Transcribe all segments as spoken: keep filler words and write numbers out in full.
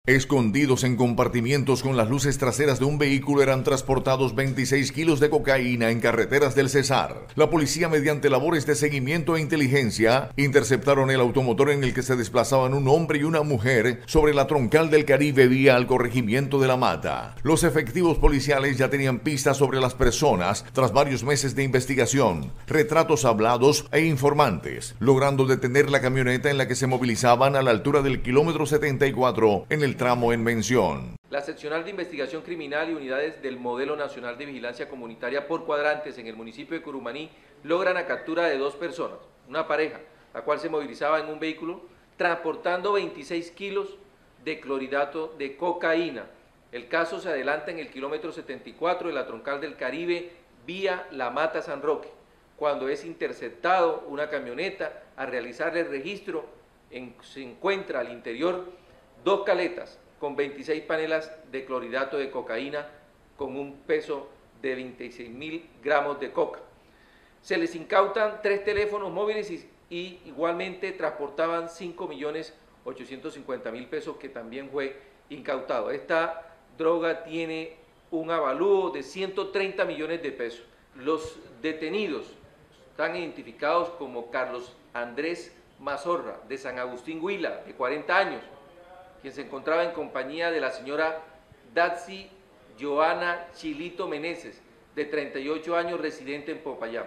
Escondidos en compartimientos con las luces traseras de un vehículo eran transportados veintiséis kilos de cocaína en carreteras del Cesar. La policía, mediante labores de seguimiento e inteligencia, interceptaron el automotor en el que se desplazaban un hombre y una mujer sobre la troncal del Caribe vía al corregimiento de La Mata. Los efectivos policiales ya tenían pistas sobre las personas tras varios meses de investigación, retratos hablados e informantes, logrando detener la camioneta en la que se movilizaban a la altura del kilómetro setenta y cuatro en el tramo en mención. La Seccional de Investigación Criminal y unidades del Modelo Nacional de Vigilancia Comunitaria por cuadrantes en el municipio de Curumaní logran la captura de dos personas, una pareja, la cual se movilizaba en un vehículo transportando veintiséis kilos de clorhidrato de cocaína. El caso se adelanta en el kilómetro setenta y cuatro de la troncal del Caribe vía La Mata San Roque, cuando es interceptado una camioneta. A realizar el registro en, se encuentra al interior dos caletas con veintiséis panelas de clorhidrato de cocaína con un peso de veintiséis mil gramos de coca. Se les incautan tres teléfonos móviles y, y igualmente transportaban cinco millones ochocientos cincuenta mil pesos que también fue incautado. Esta droga tiene un avalúo de ciento treinta millones de pesos. Los detenidos están identificados como Carlos Andrés Mazorra, de San Agustín Huila, de cuarenta años, quien se encontraba en compañía de la señora Datsy Joana Chilito Meneses, de treinta y ocho años, residente en Popayán.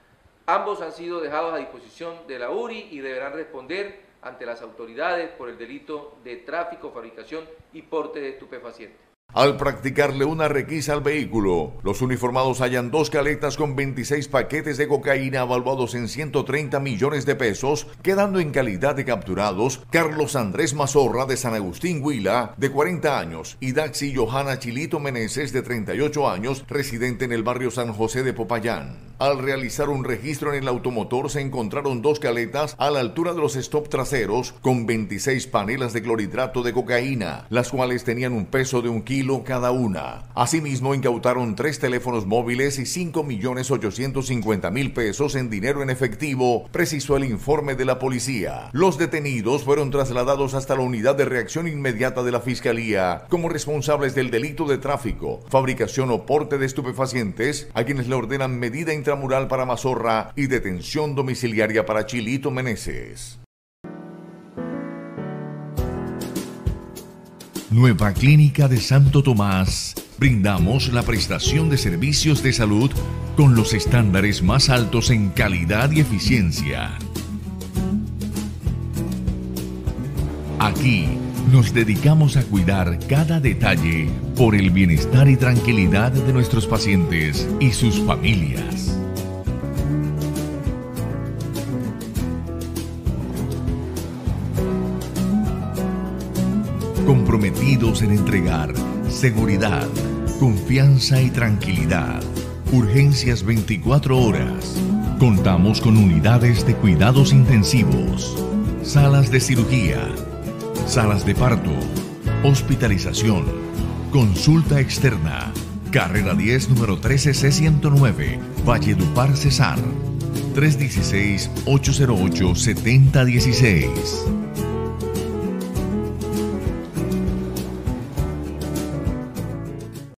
Ambos han sido dejados a disposición de la U R I y deberán responder ante las autoridades por el delito de tráfico, fabricación y porte de estupefacientes. Al practicarle una requisa al vehículo, los uniformados hallan dos caletas con veintiséis paquetes de cocaína evaluados en ciento treinta millones de pesos, quedando en calidad de capturados Carlos Andrés Mazorra, de San Agustín Huila, de cuarenta años, y Daxi Johanna Chilito Meneses, de treinta y ocho años, residente en el barrio San José de Popayán. Al realizar un registro en el automotor se encontraron dos caletas a la altura de los stop traseros con veintiséis panelas de clorhidrato de cocaína, las cuales tenían un peso de un kilo cada una. Asimismo, incautaron tres teléfonos móviles y cinco millones ochocientos cincuenta mil pesos en dinero en efectivo, precisó el informe de la policía. Los detenidos fueron trasladados hasta la unidad de reacción inmediata de la Fiscalía como responsables del delito de tráfico, fabricación o porte de estupefacientes, a quienes le ordenan medida intramural para Mazorra y detención domiciliaria para Chilito Meneses. Nueva Clínica de Santo Tomás. Brindamos la prestación de servicios de salud con los estándares más altos en calidad y eficiencia. Aquí nos dedicamos a cuidar cada detalle por el bienestar y tranquilidad de nuestros pacientes y sus familias. Comprometidos en entregar seguridad, confianza y tranquilidad. Urgencias veinticuatro horas. Contamos con unidades de cuidados intensivos, salas de cirugía, salas de parto, hospitalización, consulta externa. Carrera diez, número trece C ciento nueve, Valledupar, Cesar. tres uno seis, ocho cero ocho, siete cero uno seis.